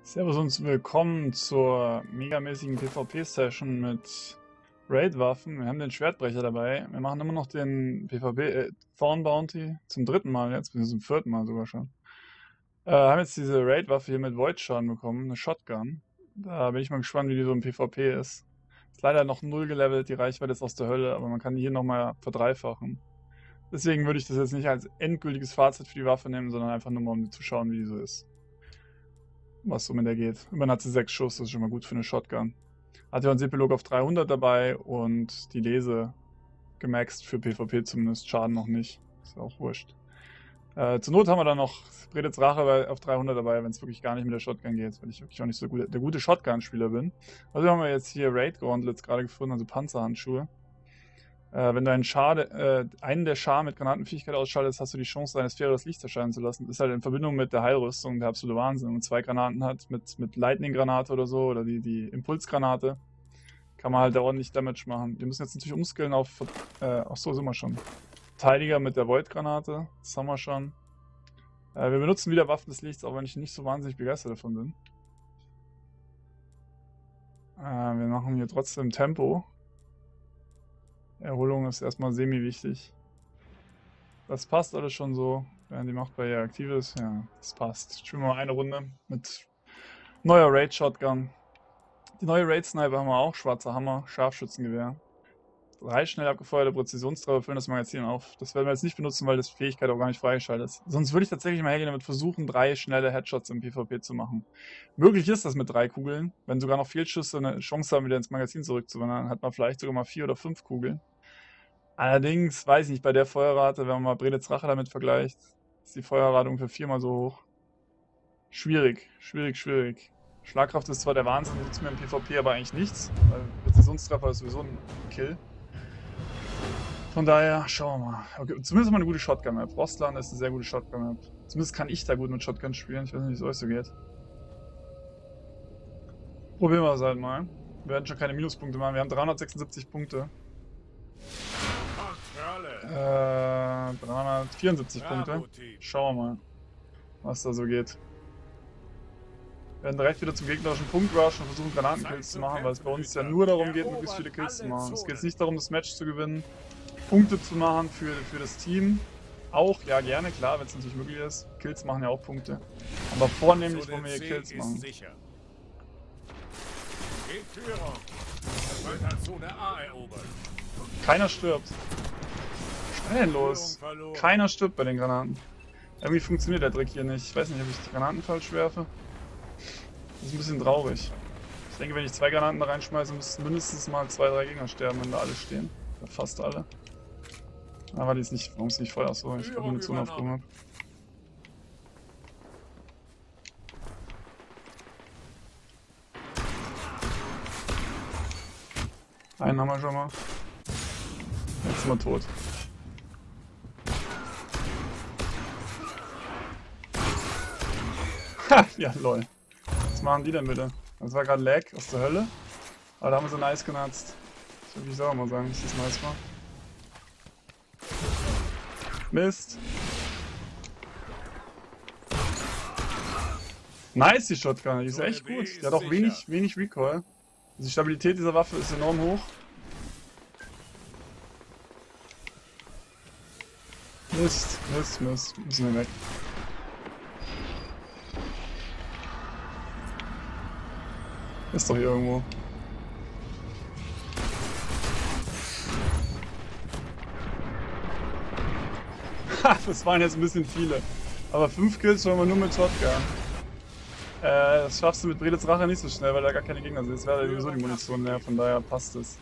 Servus und willkommen zur megamäßigen PvP-Session mit Raid-Waffen. Wir haben den Schwertbrecher dabei. Wir machen immer noch den Thorn Bounty zum dritten Mal jetzt, bis zum vierten Mal sogar schon. Haben jetzt diese Raid-Waffe hier mit Void-Schaden bekommen, eine Shotgun. Da bin ich mal gespannt, wie die so im PvP ist. Ist leider noch 0 gelevelt, die Reichweite ist aus der Hölle, aber man kann die hier nochmal verdreifachen. Deswegen würde ich das jetzt nicht als endgültiges Fazit für die Waffe nehmen, sondern einfach nur mal, um zu schauen, wie die so ist. Was so mit der geht. Immerhin hat sie 6 Schuss, das ist schon mal gut für eine Shotgun. Hat ja einen Epilog auf 300 dabei und die Lese gemaxt für PvP zumindest, Schaden noch nicht. Ist ja auch wurscht. Zur Not haben wir dann noch Bredets Rache auf 300 dabei, wenn es wirklich gar nicht mit der Shotgun geht, weil ich wirklich auch nicht so der gute Shotgun-Spieler bin. Also haben wir jetzt hier Raid-Gauntlets gerade gefunden, also Panzerhandschuhe. Wenn du einen der Schar mit Granatenfähigkeit ausschaltest, hast du die Chance, deine Sphäre das Licht erscheinen zu lassen. Das ist halt in Verbindung mit der Heilrüstung der absolute Wahnsinn. Wenn man 2 Granaten hat, mit Lightning-Granate oder so, oder die Impulsgranate, kann man halt da ordentlich Damage machen. Wir müssen jetzt natürlich umskillen auf, achso, sind wir schon. Verteidiger mit der Void-Granate, das haben wir schon. Wir benutzen wieder Waffen des Lichts, auch wenn ich nicht so wahnsinnig begeistert davon bin. Wir machen hier trotzdem Tempo. Erholung ist erstmal semi-wichtig. Das passt alles schon so, während die Machtbarriere aktiv ist. Ja, das passt. Spielen wir mal eine Runde mit neuer Raid-Shotgun. Die neue Raid-Sniper haben wir auch. Schwarzer Hammer, Scharfschützengewehr. 3 schnell abgefeuerte Präzisionstreffer füllen das Magazin auf. Das werden wir jetzt nicht benutzen, weil das Fähigkeit auch gar nicht freigeschaltet ist. Sonst würde ich tatsächlich mal hergehen und damit versuchen, 3 schnelle Headshots im PvP zu machen. Möglich ist das mit 3 Kugeln. Wenn sogar noch Fehlschüsse eine Chance haben, wieder ins Magazin zurückzuwandern, hat man vielleicht sogar mal 4 oder 5 Kugeln. Allerdings, weiß ich nicht, bei der Feuerrate, wenn man mal Bredets Rache damit vergleicht, ist die Feuerrate ungefähr 4-mal so hoch. Schwierig. Schlagkraft ist zwar der Wahnsinn, nutzt mir im PvP aber eigentlich nichts, weil Präzisionstreffer ist sowieso ein Kill. Von daher, schauen wir mal. Okay, zumindest mal eine gute Shotgun-Map. Rostland ist eine sehr gute Shotgun-Map. Zumindest kann ich da gut mit Shotgun spielen. Ich weiß nicht, wie es euch so geht. Probieren wir es halt mal. Wir werden schon keine Minuspunkte machen. Wir haben 376 Punkte. 374 Punkte. Schauen wir mal, was da so geht. Wir werden direkt wieder zum gegnerischen Punkt rushen und versuchen Granatenkills zu machen, weil es bei uns ja nur darum geht, möglichst viele Kills zu machen. Es geht jetzt nicht darum, das Match zu gewinnen, Punkte zu machen für das Team. Auch, ja gerne, klar, wenn es natürlich möglich ist. Kills machen ja auch Punkte. Aber vornehmlich wollen wir hier Kills machen. Keiner stirbt. Was ist denn los? Keiner stirbt bei den Granaten. Irgendwie funktioniert der Trick hier nicht. Ich weiß nicht, ob ich die Granaten falsch werfe. Das ist ein bisschen traurig. Ich denke, wenn ich 2 Granaten da reinschmeiße, müssten mindestens mal 2, 3 Gegner sterben, wenn da alle stehen. Ja, fast alle. Aber die ist nicht. Warum ist nicht Feuer? Achso, ich habe Munition aufgehoben. Einen haben wir schon mal. Jetzt sind wir tot. Ha, ja, lol. Was machen die denn bitte? Das war gerade Lag aus der Hölle. Aber da haben wir so nice genutzt. Das würde ich selber mal sagen, dass das nice war. Mist. Nice, die Shotgun. Die ist echt gut. Die hat auch wenig Recoil. Also die Stabilität dieser Waffe ist enorm hoch. Mist. Müssen wir weg. Ist doch hier irgendwo. Ha, das waren jetzt ein bisschen viele. Aber 5 Kills wollen wir nur mit Shotgun. Das schaffst du mit Bredets Rache nicht so schnell, weil da gar keine Gegner sind. Jetzt wäre sowieso die Munition leer, von daher passt es.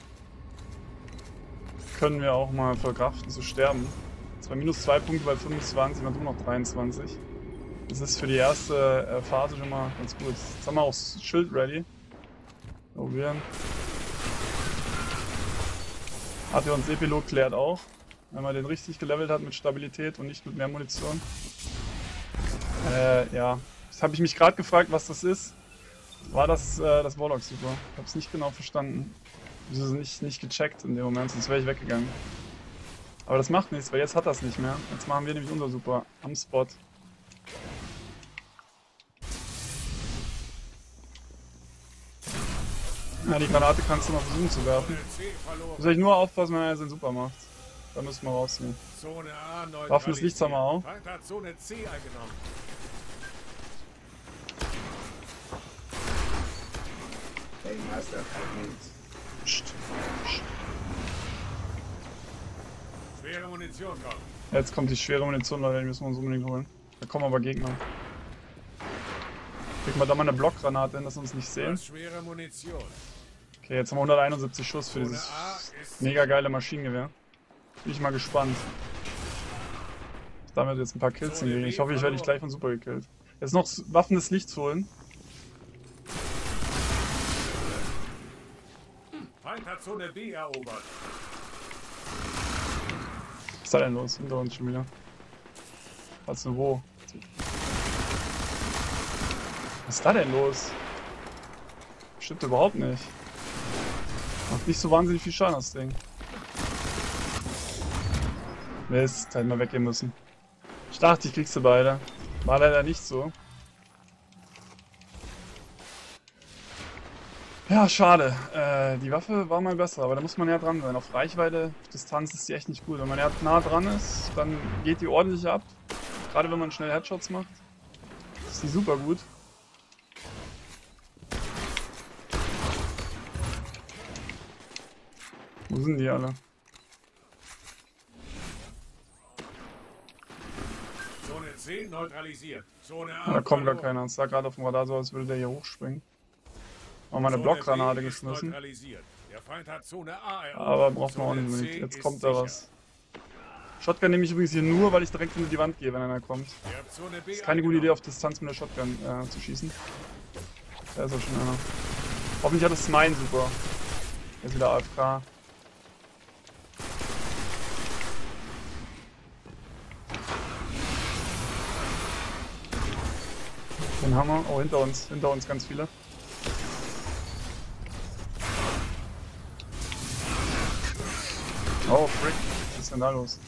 Können wir auch mal verkraften zu sterben. Zwar minus 2 Punkte bei 25, man tut noch 23. Das ist für die erste Phase schon mal ganz gut. Jetzt haben wir auch das Schild ready. Probieren. Atheons Epilog klärt auch, wenn man den richtig gelevelt hat mit Stabilität und nicht mit mehr Munition. Ja. Jetzt habe ich mich gerade gefragt, was das ist. War das Warlock Super? Ich habe es nicht genau verstanden. Wieso nicht gecheckt in dem Moment, sonst wäre ich weggegangen. Aber das macht nichts, weil jetzt hat das nicht mehr. Jetzt machen wir nämlich unser Super am Spot. Ja, die Granate kannst du noch versuchen zu werfen. Muss ich nur aufpassen, wenn er seinen Super macht. Da müssen wir rausnehmen. Waffen des Lichts haben wir auch. Feind hat Zone C eingenommen. Hey, Meister, Schwere Munition kommt. Jetzt kommt die schwere Munition, Leute, die müssen wir uns unbedingt holen. Da kommen aber Gegner. Kriegen wir da mal eine Blockgranate hin, dass wir uns nicht sehen. Schwere Munition. Okay, jetzt haben wir 171 Schuss für dieses mega geile Maschinengewehr. Bin ich mal gespannt. Damit jetzt ein paar Kills hinkriegen. Ich hoffe, ich werde dich gleich von Super gekillt. Jetzt noch Waffen des Lichts holen. Feind hat Zone B erobert. Was ist da denn los? Hinter uns schon wieder. Was denn wo? Was ist da denn los? Stimmt überhaupt nicht. Macht nicht so wahnsinnig viel Schaden, das Ding. Mist, hätten wir weggehen müssen. Ich dachte, ich krieg sie beide. War leider nicht so. Ja, schade. Die Waffe war mal besser, aber da muss man ja dran sein. Auf Reichweite, Distanz ist die echt nicht gut. Wenn man ja nah dran ist, dann geht die ordentlich ab. Gerade wenn man schnell Headshots macht, ist die super gut. Wo sind die alle? Zone C neutralisiert. Zone A. Ja, da kommt gar keiner. Es sah gerade auf dem Radar so, als würde der hier hochspringen. Haben wir eine Blockgranate geschmissen. Der Feind hat Zone A erobert. Aber braucht man auch nicht unbedingt. Jetzt kommt da was. Shotgun nehme ich übrigens hier nur, weil ich direkt hinter die Wand gehe, wenn einer kommt. Ist keine gute Idee, auf Distanz mit der Shotgun zu schießen. Da ist auch schon einer. Hoffentlich hat es mein Super. Der ist wieder AFK. Den haben wir. Oh, hinter uns ganz viele. Oh, frick. Was ist denn da los?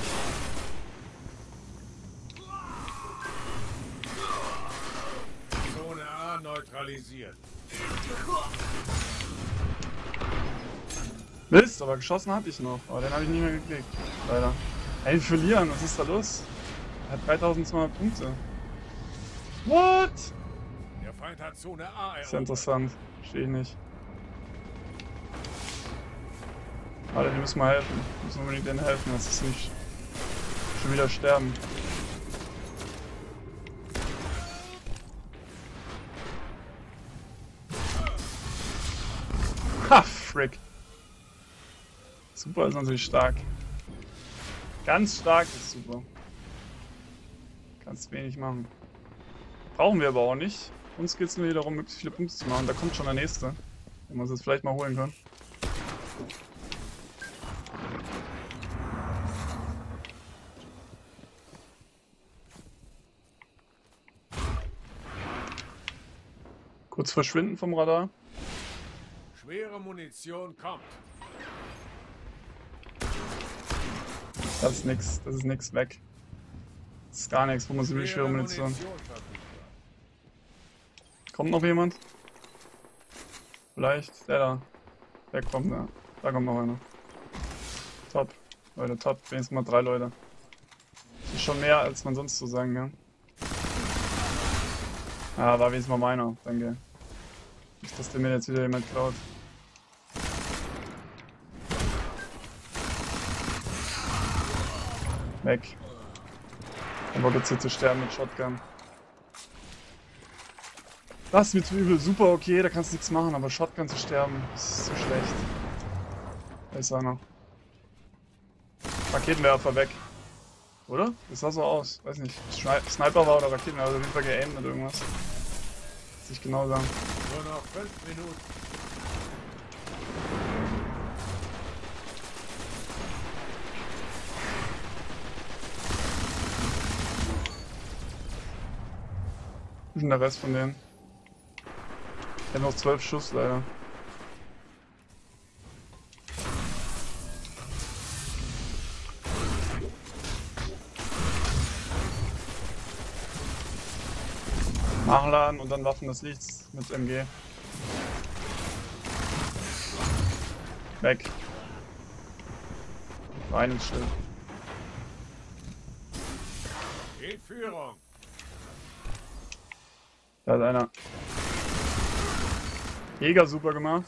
Zone A neutralisiert. Mist, aber geschossen hatte ich noch. Aber den habe ich nicht mehr gekriegt. Leider. Ey, wir verlieren. Was ist da los? Er hat 3200 Punkte. What? Der Feind hat Zone A erobert. Ist ja interessant. Verstehe ich nicht. Alter, die müssen mal helfen. Wir müssen unbedingt denen helfen, dass sie nicht schon wieder sterben. Ha, frick. Super ist natürlich stark. Ganz stark ist super. Kannst wenig machen. Brauchen wir aber auch nicht. Uns geht es nur hier darum, möglichst viele Punkte zu machen. Da kommt schon der nächste, den wir uns jetzt vielleicht mal holen können. Kurz verschwinden vom Radar. Schwere Munition kommt. Das ist nix weg. Das ist gar nichts, wo man so viel schwere Munition. Kommt noch jemand? Vielleicht, der da. Der kommt, ja. Da kommt noch einer. Top. Leute, top. Wenigstens mal 3 Leute. Das ist schon mehr, als man sonst so sagen kann. Ja, war wenigstens mal meiner, danke. Nicht, dass der mir jetzt wieder jemand klaut. Weg. Er wollte jetzt hier zu sterben mit Shotgun. Das ist mir zu übel. Super, okay, da kannst du nichts machen, aber Shotgun zu sterben ist zu schlecht. Da ist einer. Raketenwerfer weg. Oder? Das sah so aus. Weiß nicht. Sniper war oder Raketenwerfer. Auf jeden Fall geaimt mit irgendwas. Muss ich genau sagen. Nur noch 5 Minuten. Wo ist denn der Rest von denen? Ich habe noch 12 Schuss leider. Nachladen und dann Waffen des Lichts mit MG. Weg. Rein ins Schild. In Führung. Da ist einer. Jäger super gemacht.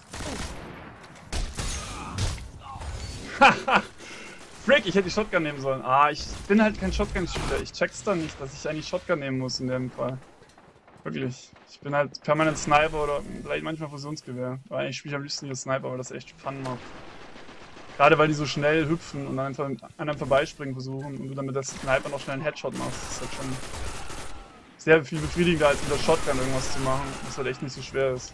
Haha! Frick, ich hätte die Shotgun nehmen sollen. Ah, ich bin halt kein Shotgun-Spieler. Ich check's dann nicht, dass ich eigentlich Shotgun nehmen muss in dem Fall. Wirklich. Ich bin halt permanent Sniper oder vielleicht manchmal Fusionsgewehr. Aber eigentlich spiele ich am liebsten hier Sniper, weil das echt Fun macht. Gerade weil die so schnell hüpfen und dann einfach an einem vorbeispringen versuchen und du dann mit der Sniper noch schnell einen Headshot machst. Das ist halt schon sehr viel befriedigender als mit der Shotgun irgendwas zu machen, was halt echt nicht so schwer ist.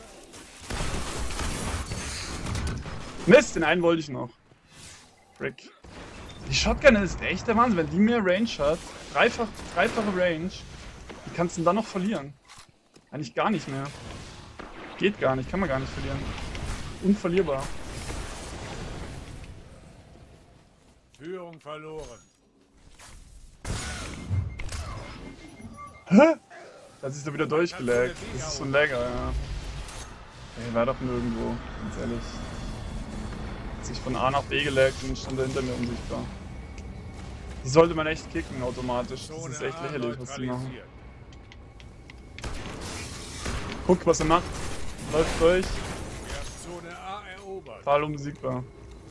Mist, den einen wollte ich noch. Frick. Die Shotgun ist echt der Wahnsinn, wenn die mehr Range hat, dreifache Range, wie kannst du denn dann noch verlieren? Eigentlich gar nicht mehr. Geht gar nicht, kann man gar nicht verlieren. Unverlierbar. Führung verloren. Hä? Da hat sich doch wieder durchgelaggt. Das ist so ein Lagger, ja. Ey, war doch nirgendwo, ganz ehrlich. Hat sich von A nach B gelaggt und stand da hinter mir unsichtbar. Die sollte man echt kicken automatisch. Das ist echt lächerlich, was die machen. Guckt, was er macht. Läuft durch. Zone A erobert. Total unbesiegbar.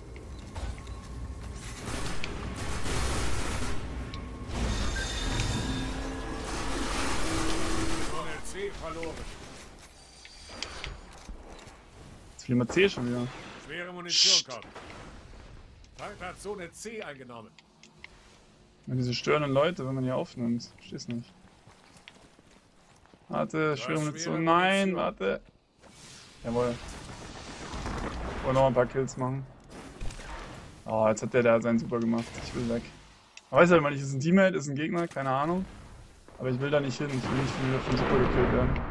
Zone C verloren. Jetzt fliegen wir C schon wieder. Schwere Munition kommt. Feind hat Zone C eingenommen. Ja, diese störenden Leute, wenn man die aufnimmt. Versteh's nicht. Warte, schwere Munition. Nein, warte. Jawohl. Ich wollte noch ein paar Kills machen. Oh, jetzt hat der seinen super gemacht. Ich will weg. Ich weiß halt mal nicht, ist ein Teammate, ist ein Gegner, keine Ahnung. Aber ich will da nicht hin. Ich will nicht wieder von super gekillt werden.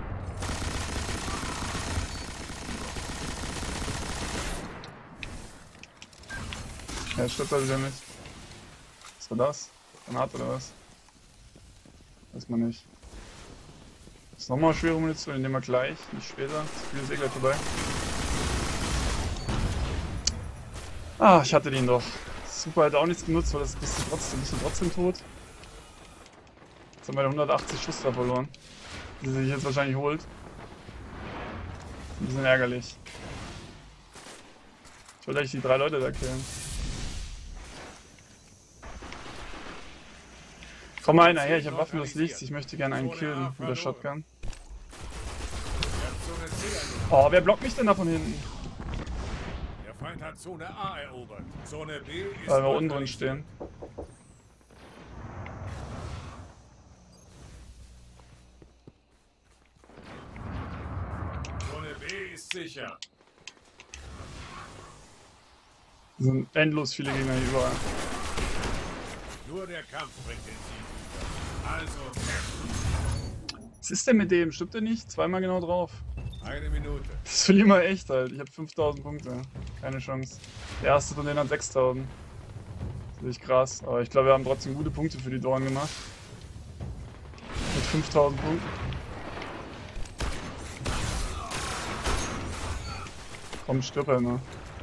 Ja, stirbt er wieder nicht. Was war das? Granate oder was? Weiß man nicht. Ist nochmal schwere Munition, den nehmen wir gleich, nicht später. Das Spiel ist eh gleich vorbei. Ah, ich hatte den doch. Super, hat auch nichts genutzt, weil das bist du trotzdem tot. Jetzt haben wir 180 Schuss da verloren. Die sich jetzt wahrscheinlich holt. Ein bisschen ärgerlich. Ich wollte eigentlich die 3 Leute da killen. Komm mal einer her, ich habe Waffen des Lichts, ich möchte gerne einen killen mit der Shotgun. Oh, wer blockt mich denn da von hinten? Der Feind hat Zone A erobert. Zone B ist Weil wir unten drin stehen. Zone B ist sicher. Es sind endlos viele Gegner hier überall. Nur der Kampf bringt den Sieg. Also, Was ist denn mit dem? Stimmt der nicht? Zweimal genau drauf. eine Minute. Das verlieren wir echt halt. Ich habe 5000 Punkte. Keine Chance. Der erste von denen hat 6000. Das ist wirklich krass. Aber ich glaube, wir haben trotzdem gute Punkte für die Dorn gemacht. Mit 5000 Punkten. Komm, stirb einer.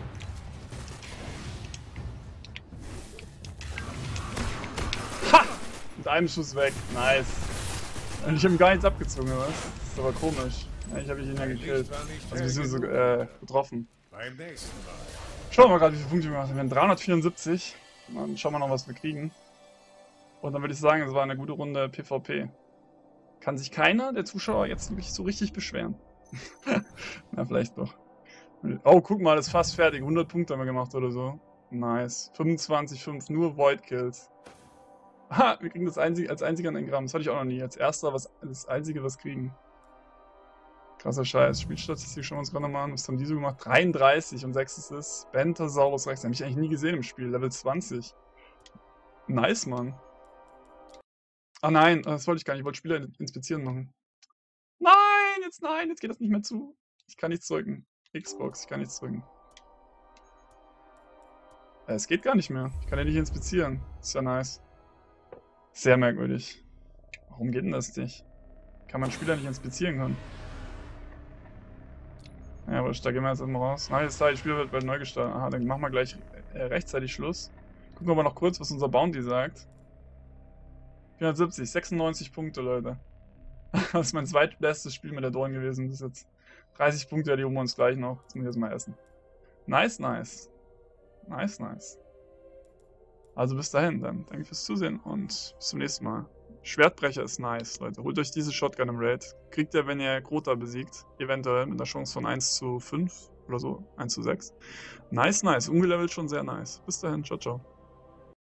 Ha! Mit einem Schuss weg. Nice. Und ich habe ihm gar nichts abgezogen, oder was? Das ist aber komisch. Eigentlich habe ich ihn ja gekillt. Also wir sind so getroffen. Beim nächsten Mal. Schauen wir mal gerade, wie viele Punkte wir gemacht haben. Wir haben 374. Dann schauen wir noch, was wir kriegen. Und dann würde ich sagen, es war eine gute Runde PvP. Kann sich keiner der Zuschauer jetzt wirklich so richtig beschweren. Na, vielleicht doch. Oh, guck mal, das ist fast fertig. 100 Punkte haben wir gemacht oder so. Nice. 25,5, nur Void Kills. Ha, wir kriegen das als einziger ein Engramm. Das hatte ich auch noch nie. Als erster das einzige was kriegen. Krasser Scheiß. Spielstatistik schauen wir uns gerade nochmal an. Was haben die so gemacht? 33 und 6 ist es. Bentasaurus Rex. Den habe ich eigentlich nie gesehen im Spiel. Level 20. Nice, Mann. Ah nein, das wollte ich gar nicht. Ich wollte Spieler inspizieren machen. Nein, jetzt geht das nicht mehr zu. Ich kann nichts drücken. Xbox, ich kann nichts drücken. Es geht gar nicht mehr. Ich kann ja nicht inspizieren. Ist ja nice. Sehr merkwürdig. Warum geht denn das nicht? Kann man Spieler nicht inspizieren können? Ja, aber da gehen wir jetzt immer raus. Nice, das Spiel wird bald neu gestartet. Aha, dann machen wir gleich rechtzeitig Schluss. Gucken wir aber noch kurz, was unser Bounty sagt. 470, 96 Punkte, Leute. Das ist mein zweitbestes Spiel mit der Dorn gewesen bis jetzt. 30 Punkte, ja, die holen wir uns gleich noch. Jetzt muss ich erstmal essen. Nice, nice. Nice, nice. Also bis dahin, dann danke fürs Zusehen und bis zum nächsten Mal. Schwertbrecher ist nice, Leute. Holt euch diese Shotgun im Raid. Kriegt ihr, wenn ihr Krota besiegt. Eventuell mit einer Chance von 1:5 oder so. 1:6. Nice, nice. Ungelevelt schon sehr nice. Bis dahin, ciao, ciao.